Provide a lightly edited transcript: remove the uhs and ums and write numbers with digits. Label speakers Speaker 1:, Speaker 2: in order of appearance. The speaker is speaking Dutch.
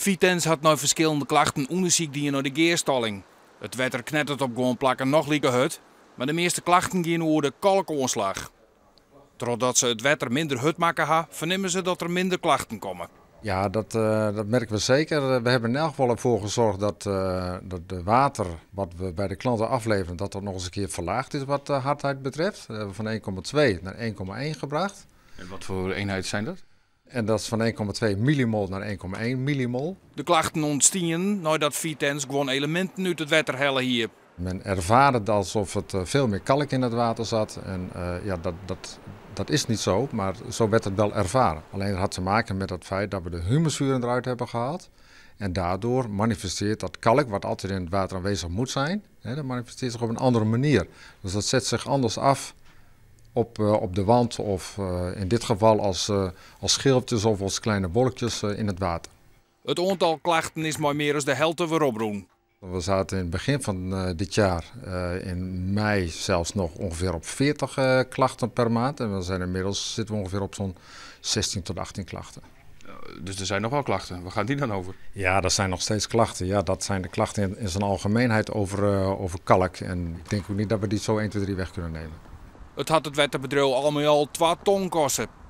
Speaker 1: Vitens had nou verschillende klachten onderzoek die naar de geerstalling. Het wetter knettert op gewoon plakken nog lieke hut, maar de meeste klachten gaan over de kalkoorslag. Doordat ze het wetter minder hut maken ha, vernemen ze dat er minder klachten komen.
Speaker 2: Ja, dat merken we zeker. We hebben in elk geval ervoor gezorgd dat de water wat we bij de klanten afleveren, dat nog eens een keer verlaagd is wat de hardheid betreft. We hebben van 1,2 naar 1,1 gebracht.
Speaker 3: En wat voor eenheden zijn dat?
Speaker 2: En dat is van 1,2 millimol naar 1,1 millimol.
Speaker 1: De klachten ontstien nadat Vitens gewoon elementen uit het wetter hellen hier.
Speaker 2: Men ervaarde het alsof het veel meer kalk in het water zat. En ja, dat is niet zo, maar zo werd het wel ervaren. Alleen het had te maken met het feit dat we de humuszuren eruit hebben gehaald. En daardoor manifesteert dat kalk, wat altijd in het water aanwezig moet zijn, dat manifesteert zich op een andere manier. Dus dat zet zich anders af op de wand of in dit geval als schilfjes of als kleine bolletjes in het water.
Speaker 1: Het aantal klachten is maar meer dan de helft weer opbroen.
Speaker 2: We zaten in het begin van dit jaar, in mei zelfs nog ongeveer op 40 klachten per maand. En zitten we ongeveer op zo'n 16 tot 18 klachten.
Speaker 3: Dus er zijn nog wel klachten. Waar gaan die dan over?
Speaker 2: Ja, dat zijn nog steeds klachten. Ja, dat zijn de klachten in zijn algemeenheid over kalk. En ik denk ook niet dat we die zo 1, 2, 3 weg kunnen nemen.
Speaker 1: Het had het wetterbedrijf al 2 ton kosten.